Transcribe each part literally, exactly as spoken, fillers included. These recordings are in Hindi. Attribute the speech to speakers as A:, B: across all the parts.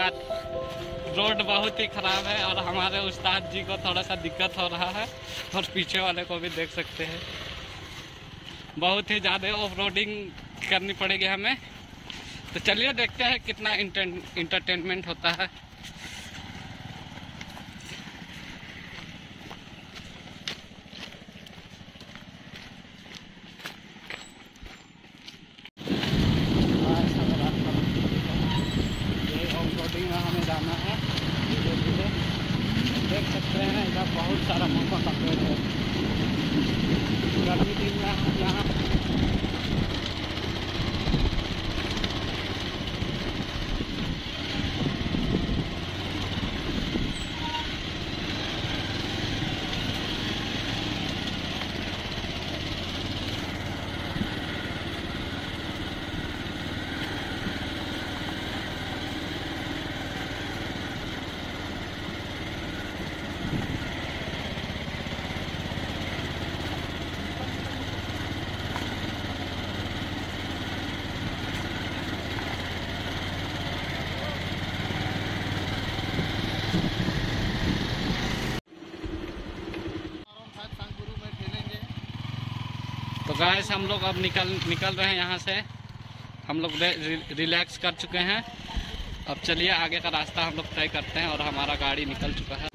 A: साथ। रोड बहुत ही खराब है और हमारे उस्ताद जी को थोड़ा सा दिक्कत हो रहा है और पीछे वाले को भी देख सकते हैं। बहुत ही ज़्यादा ऑफ रोडिंग करनी पड़ेगी हमें। तो चलिए देखते हैं कितना इंटरटेनमेंट होता है। में हमें जाना है धीरे धीरे। देख सकते हैं इधर बहुत सारा मौका का पेड़ है। गर्मी दिन में हम यहाँ तो गाइस हम लोग अब निकल निकल रहे हैं यहाँ से। हम लोग रिलैक्स कर चुके हैं। अब चलिए आगे का रास्ता हम लोग तय करते हैं और हमारा गाड़ी निकल चुका है।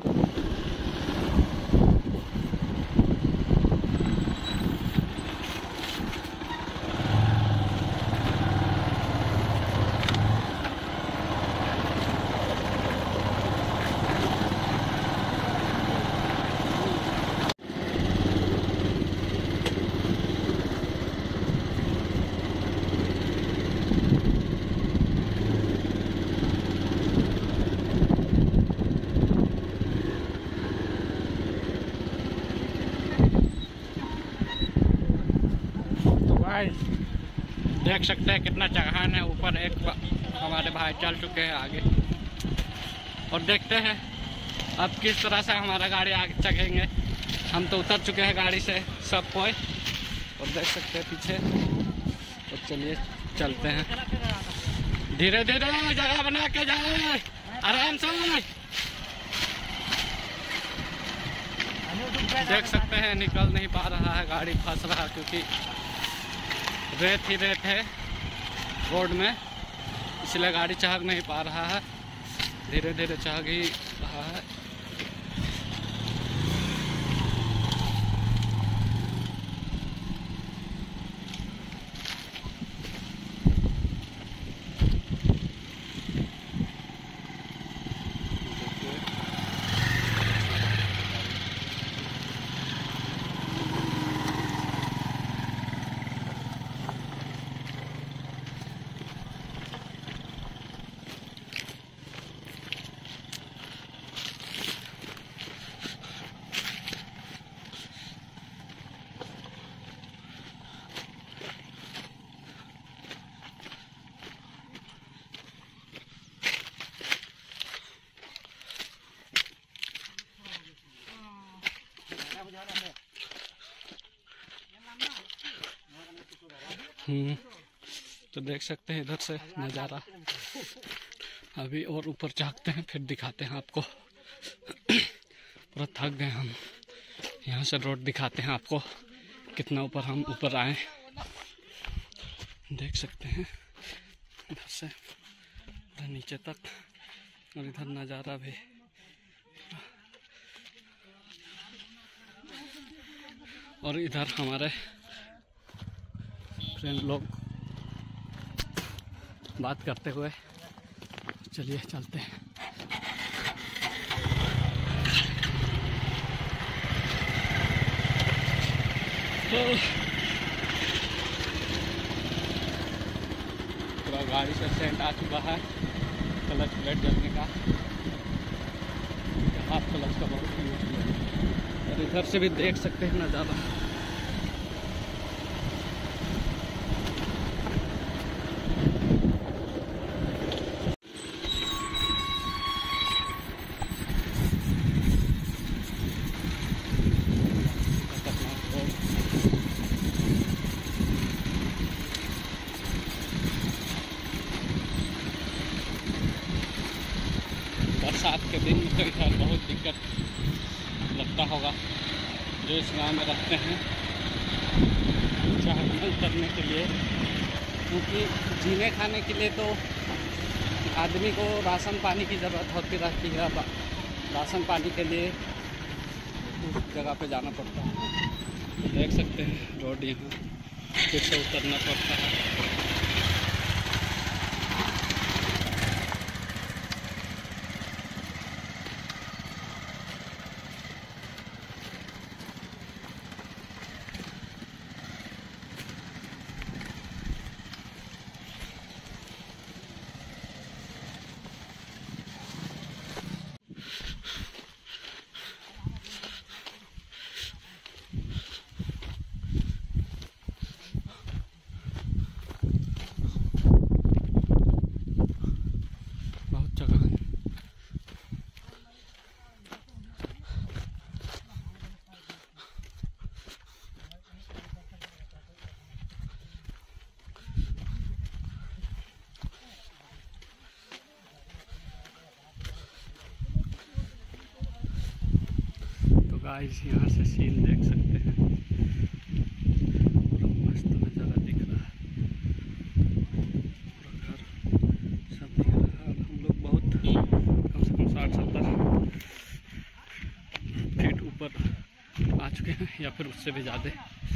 A: देख सकते हैं कितना चढ़ान है ऊपर। एक हमारे भाई चल चुके हैं आगे और देखते हैं अब किस तरह से हमारा गाड़ी आगे चढ़ेंगे। हम तो उतर चुके हैं गाड़ी से सब कोई और देख सकते हैं पीछे। तो चलिए चलते हैं धीरे धीरे, जगह बना के जाए आराम से। देख सकते हैं निकल नहीं पा रहा है, गाड़ी फंस रहा है क्योंकि रेत ही रेत है रोड में, इसलिए गाड़ी चढ़ नहीं पा रहा है। धीरे धीरे चढ़ ही रहा है। हम्म तो देख सकते हैं इधर से नज़ारा। अभी और ऊपर झाँकते हैं फिर दिखाते हैं आपको। पूरा थक गए हम। यहाँ से रोड दिखाते हैं आपको कितना ऊपर हम ऊपर आए। देख सकते हैं इधर से इधर नीचे तक और इधर नज़ारा भी। और इधर हमारे फ्रेंड लोग बात करते हुए। चलिए चलते हैं। पूरा गाड़ी से सेंट आ चुका है क्लच प्लेट जलने का। हाफ क्लच का बहुत यूज है। और इधर से भी देख सकते हैं नज़ारा। बरसात के दिन तो खैर बहुत दिक्कत लगता होगा जो इस गांव में रहते हैं चढ़ने उतरने के लिए, क्योंकि जीने खाने के लिए तो आदमी को राशन पानी की ज़रूरत होती रहती है। अब राशन पानी के लिए उस जगह पे जाना पड़ता है। देख सकते हैं रोड यहाँ फिर से उतरना पड़ता है। गाइस यहाँ से सीन देख सकते हैं, मस्त नज़ारा दिख रहा है, घर सब दिख रहा है। हम लोग बहुत कम से कम साठ सत्तर फीट ऊपर आ चुके हैं या फिर उससे भी ज़्यादा।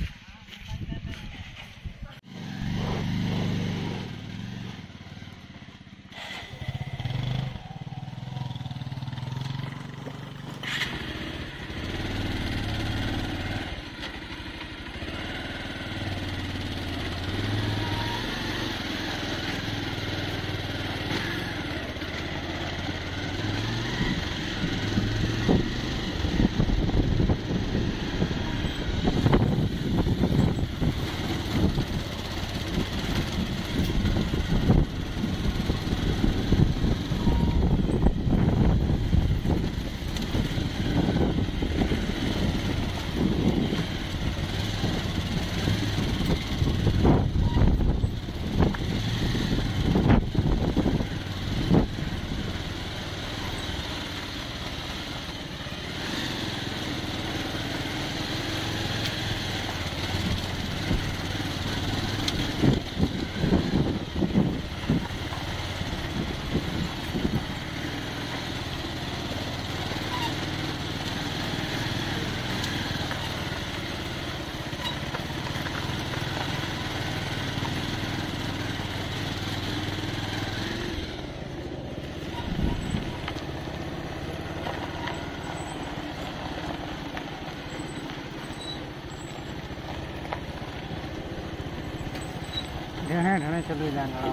B: ढेड़े ढेड़े चले जाएंगे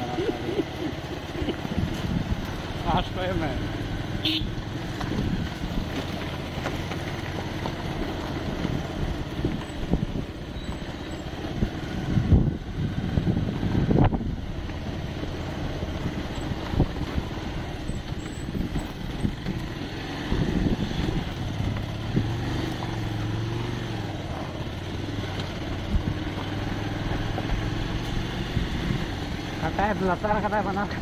A: फास्ट है मैं
B: खटा है लता खटा है बना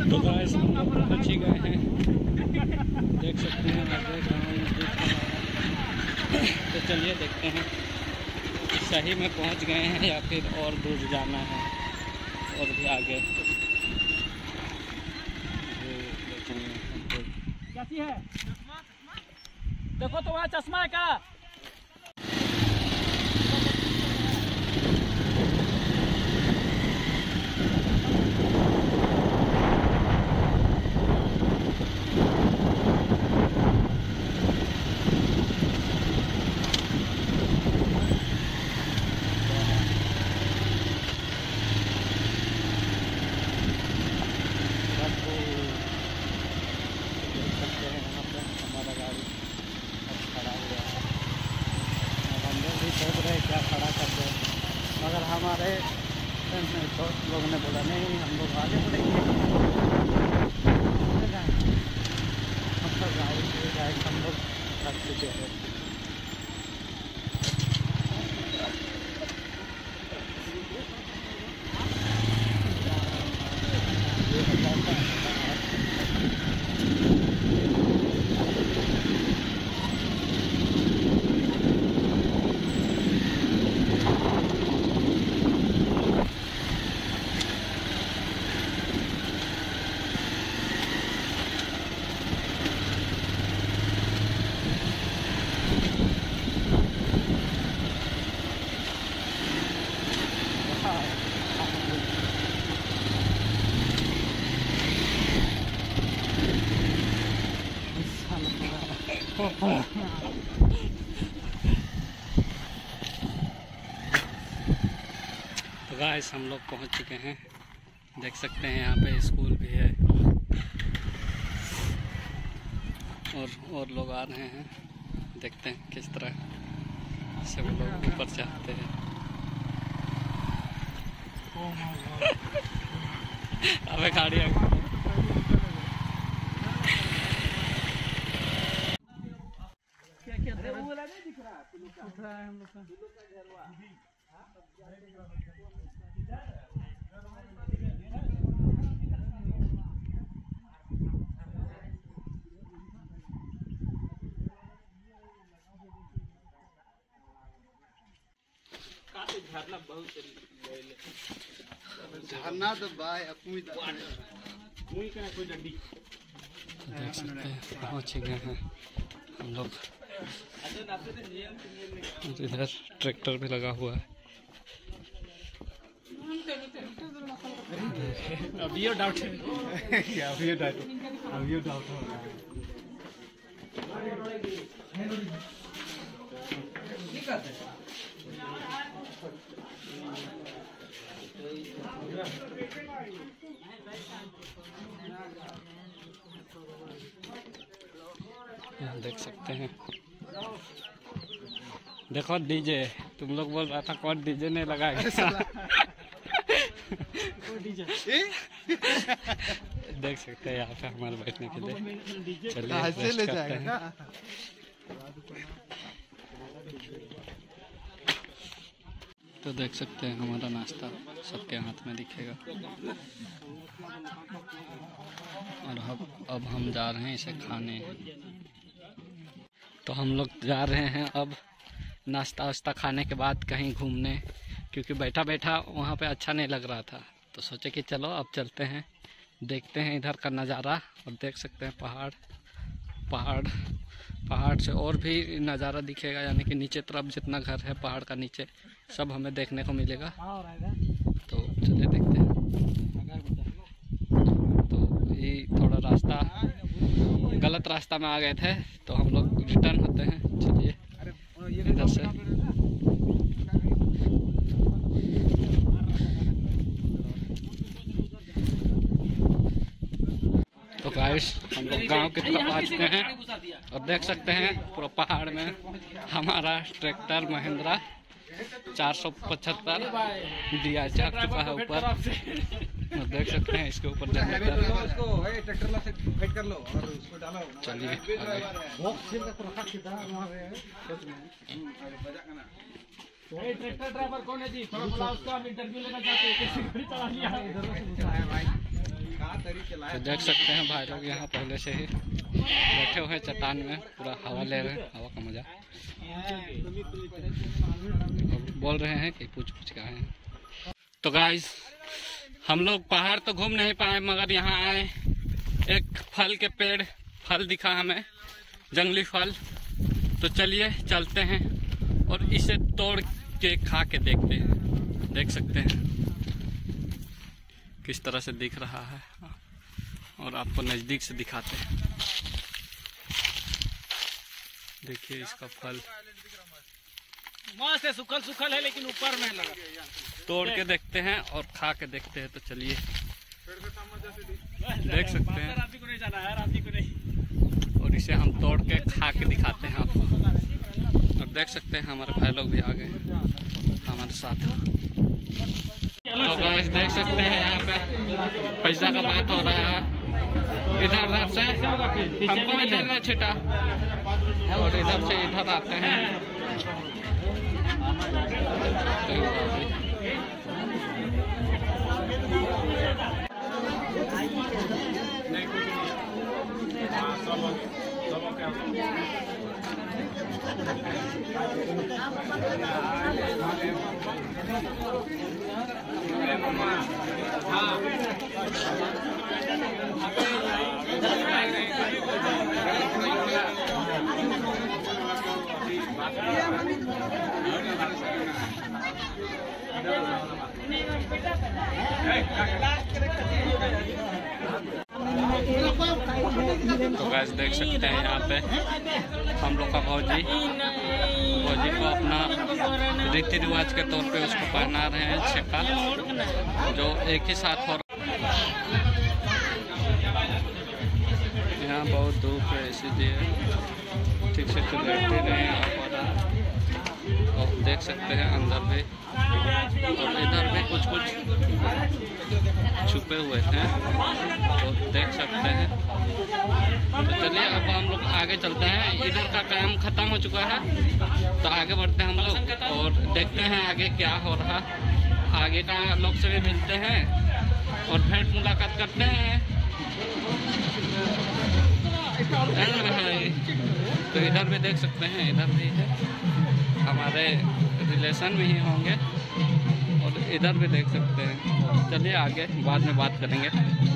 A: तो गाइस हम लोग पहुँच ही गए हैं, देख सकते हैं आगे गाँव में। तो चलिए देखते हैं सही में पहुंच गए हैं या फिर और दूर जाना है और भी आगे। कैसी है देखो तो वहाँ चश्मा है क्या? सोच रहे क्या खड़ा कर दे, मगर हमारे दोस्त लोगों ने बोला नहीं हम लोग आगे बढ़ेंगे, हम तो गाड़ी से गाइड हम लोग थक चुके हैं। तो गाइस हम लोग पहुंच चुके हैं, देख सकते हैं यहाँ पे स्कूल भी है और और लोग आ रहे हैं, देखते हैं किस तरह से वो लोग ऊपर से आते हैं। अबे गाड़ी आ गई।
B: झरना तो बाय अपनी
A: देख सकते हैं पहुँच गए हैं हम लोग। इधर ट्रैक्टर भी लगा हुआ है। अब ये डाउट है क्या? अब ये डाउट अब ये डाउट हो रहा है। यहाँ देख सकते हैं, देखो डीजे, तुम लोग बोल रहा था कौन डीजे नहीं लगाएगा। देख सकते हैं यहाँ पे हमारे बैठने के लिए। चलिए रेस्ट करते हैं। तो देख सकते हैं हमारा नाश्ता सबके हाथ में दिखेगा और अब अब हम जा रहे हैं इसे खाने। तो हम लोग जा रहे हैं अब नाश्ता वास्ता खाने के बाद कहीं घूमने, क्योंकि बैठा बैठा वहाँ पे अच्छा नहीं लग रहा था, तो सोचे कि चलो अब चलते हैं, देखते हैं इधर का नज़ारा। और देख सकते हैं पहाड़ पहाड़ पहाड़ से और भी नज़ारा दिखेगा, यानी कि नीचे तरफ जितना घर है पहाड़ का नीचे सब हमें देखने को मिलेगा। तो चलिए देखते हैं। तो ये थोड़ा रास्ता गलत रास्ता में आ गए थे, तो हम लोग रिटर्न होते हैं। चलिए इधर से तो गाइस हम लोग गांव की तरफ आ चुके हैं और देख सकते हैं पूरा पहाड़ में हमारा ट्रैक्टर महिंद्रा चार सौ पचहत्तर दिया चढ़ चुका है ऊपर। और देख सकते हैं इसके ऊपर जनरेटर। चलिए ट्रैक्टर ड्राइवर कौन है जी? थोड़ा उसका हम इंटरव्यू लेना चाहते हैं, कैसे गाड़ी चला लिया। तो देख सकते हैं भाई लोग यहाँ पहले से ही बैठे हुए हैं चट्टान में, पूरा हवा ले रहे हैं, हवा का मजा बोल रहे हैं कि पूछ पूछ का है। तो गाइस हम लोग पहाड़ तो घूम नहीं पाए, मगर यहाँ आए, एक फल के पेड़ फल दिखा हमें, जंगली फल। तो चलिए चलते हैं और इसे तोड़ के खा के देखते हैं। देख सकते हैं किस तरह से दिख रहा है और आपको नजदीक से दिखाते हैं। देखिए इसका फल
C: मस्त है, सुखल सुखल है लेकिन ऊपर में लगा।
A: तोड़ के देखते हैं और खा के देखते हैं। तो चलिए देख सकते हैं,
C: राती को नहीं जाना है, राती को नहीं।
A: और इसे हम तोड़ के खा के दिखाते हैं आपको। और देख सकते हैं हमारे भाई लोग भी आ गए हमारे साथ। तो गाइस देख सकते हैं यहाँ पे पैसा का बात हो रहा है। इधर उधर से हमको भी देना छिटा और इधर से इधर आते हैं। तो गाइस देख सकते हैं यहाँ पे हम लोग का फौजी फौजी को अपना रीति रिवाज के तौर पे उसको पहना रहे हैं छक्का, जो एक ही साथ हो रहा। यहाँ बहुत धूप है इसीलिए ठीक से तो बैठते नहीं आ पा रहा। और देख सकते हैं अंदर भी और इधर भी कुछ कुछ छुपे हुए हैं, तो देख सकते हैं। तो चलिए अब हम लोग आगे चलते हैं। इधर का काम खत्म हो चुका है, तो आगे बढ़ते हैं हम लोग और देखते हैं आगे क्या हो रहा। आगे का लोग से भी मिलते हैं और भेंट मुलाकात करते हैं। भाई तो इधर भी देख सकते हैं, इधर भी है, हमारे रिलेशन में ही होंगे। और इधर भी देख सकते हैं। चलिए आगे बाद में बात करेंगे।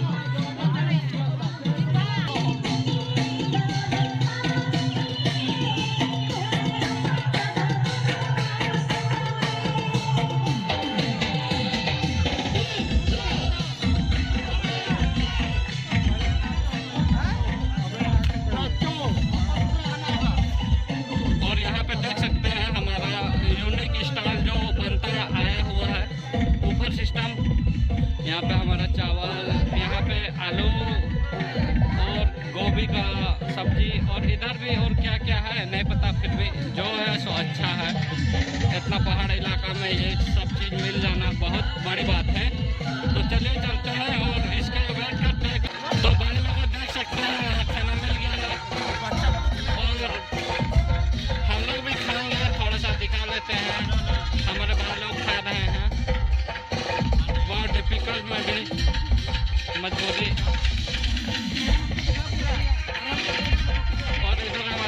A: यहाँ पे हमारा चावल, यहाँ पे आलू और गोभी का सब्जी, और इधर भी और क्या क्या है नहीं पता, फिर भी जो है सो अच्छा है। इतना पहाड़ इलाका में ये सब चीज़ मिल जाना बहुत बड़ी बात है। तो चलिए चलते हैं और इसका वेट करते हैं। तो भाई लोग देख सकते हैं खाना मिल गया है और हम लोग भी खाएंगे, थोड़ा सा दिखा लेते हैं। हमारे भाई लोग खा रहे हैं, बहुत डिफिकल्ट में भी मजबूरी। और इधर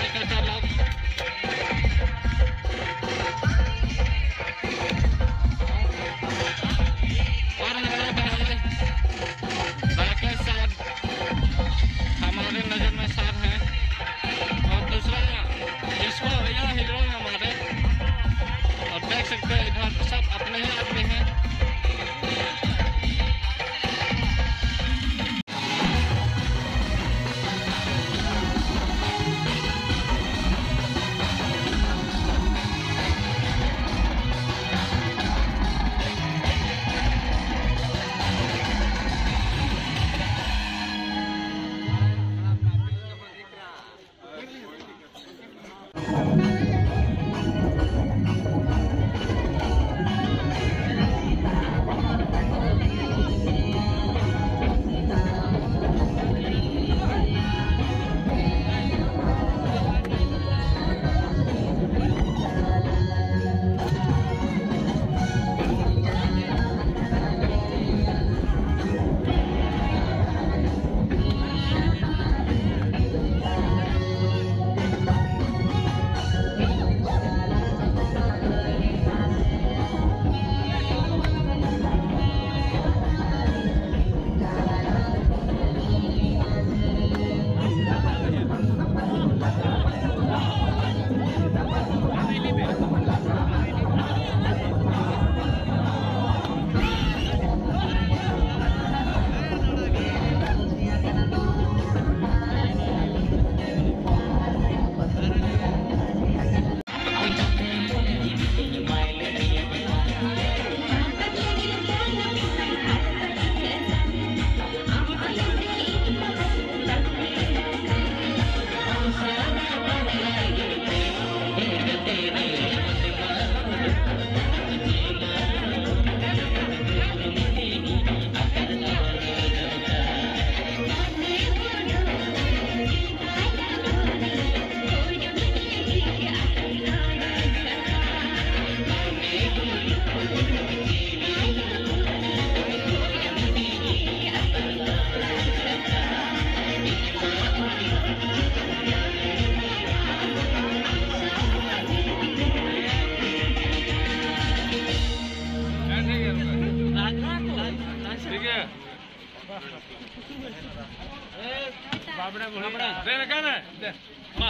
C: ಬಾಬಡೆ ಬಾಬಡೆ ಬೇರೆ ಕಾನ ಮಾ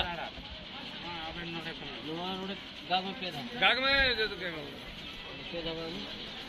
C: ಗಾಗ में पे था गाग में जो तो क्या पे था